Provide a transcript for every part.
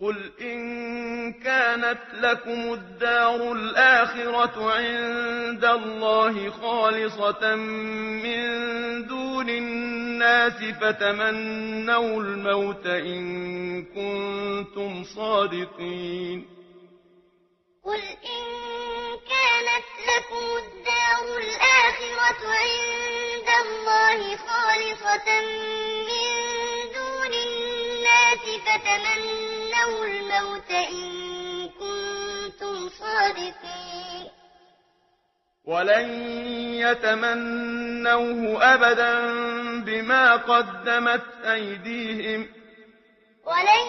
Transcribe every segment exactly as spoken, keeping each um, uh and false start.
قل إن كانت لكم الدار الآخرة عند الله خالصة من دون الناس فتمنوا الموت إن كنتم صادقين قل إن كانت لكم الدار الآخرة عند الله خالصة من دون الناس فتمنوا الموت إن كنتم صادقين ولن يتمنوه أبدا بما قدمت أيديهم ولن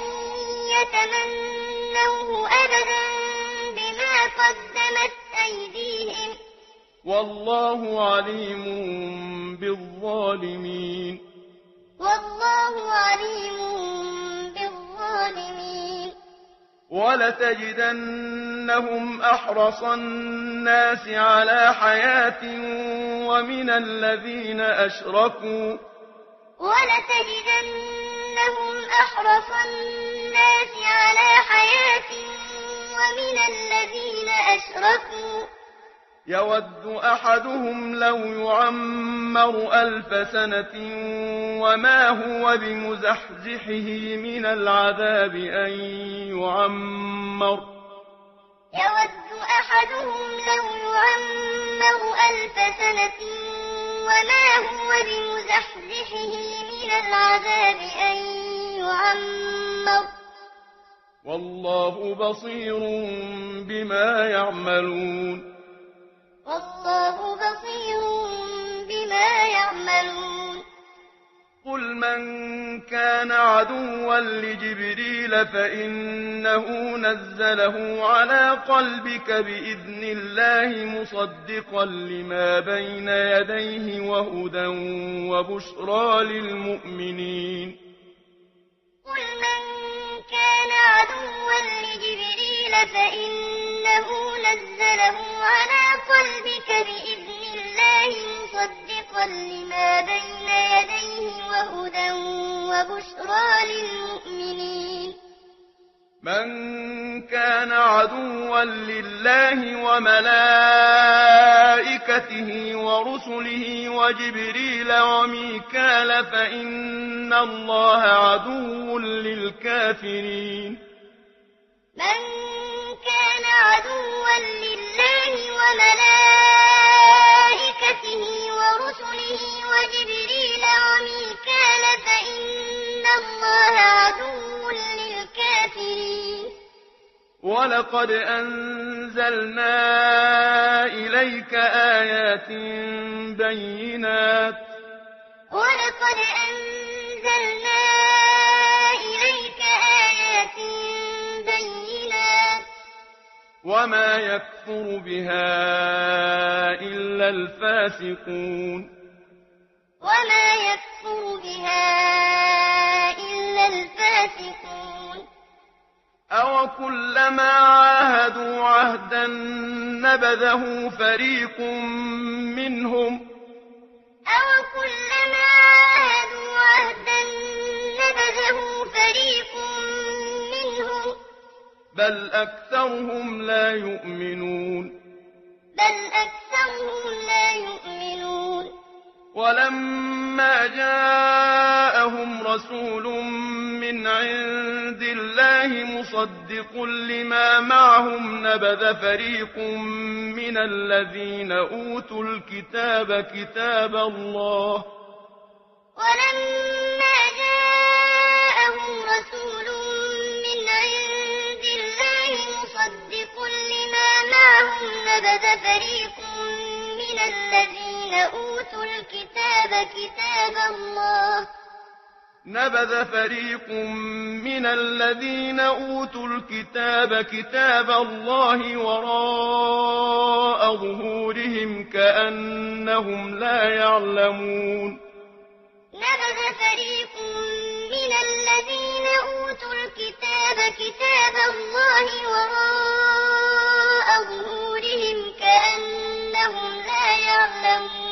يتمنوه أبدا بما قدمت أيديهم والله عليم بالظالمين والله عليم بالظالمين ولتجدنهم أحرص الناس على حياة ومن الذين أشركوا ولتجدنهم أحرص الناس على حياة ومن الذين أشركوا يود أحدهم لو يعمر ألف سنة وما هو بمزحزحه من العذاب أن يعمر يود أحدهم لو يعمر ألف سنة وما هو بمزحزحه من العذاب أن يعمر والله بصير بما يعملون والله بصير بما يعملون قل من كان عدوا لجبريل فإنه نزله على قلبك بإذن الله مصدقا لما بين يديه وهدى وبشرى للمؤمنين قل من كان عدوا لجبريل فإنه نزله على قلبك بإذن الله مصدقا لما بين يديه وهدى وبشرى للمؤمنين من كان عدوا لله وملائكته ورسله وجبريل وميكال فإن الله عدو للكافرين من كان عدوا لله وملائكته ورسله وجبريل وميكال فإن الله عدو للكافرين ولقد أنزلنا إليك آيات بينات ولقد أنزلنا إليك آيات بينات وما يكفر بها إلا الفاسقون وما يكفر بها إلا الفاسقون أو كلما عاهدوا عهدا نبذه فريق منهم أو كلما عاهدوا عهدا نبذه فريق منهم بل أكثرهم لا يؤمنون بل أكثرهم لا يؤمنون ولما جاءهم رسول من عند الله مصدق لما معهم نبذ فريق من الذين أوتوا الكتاب كتاب الله ولما جاءهم رسول من عند الله مصدق لما معهم نبذ فريق من الذين أوتوا الكتاب كتاب الله نبذ فريق من الذين أوتوا الكتاب كتاب الله وراء ظهورهم كأنهم لا يعلمون نبذ فريق من الذين أوتوا الكتاب كتاب الله وراء ظهورهم كأنهم لا يعلمون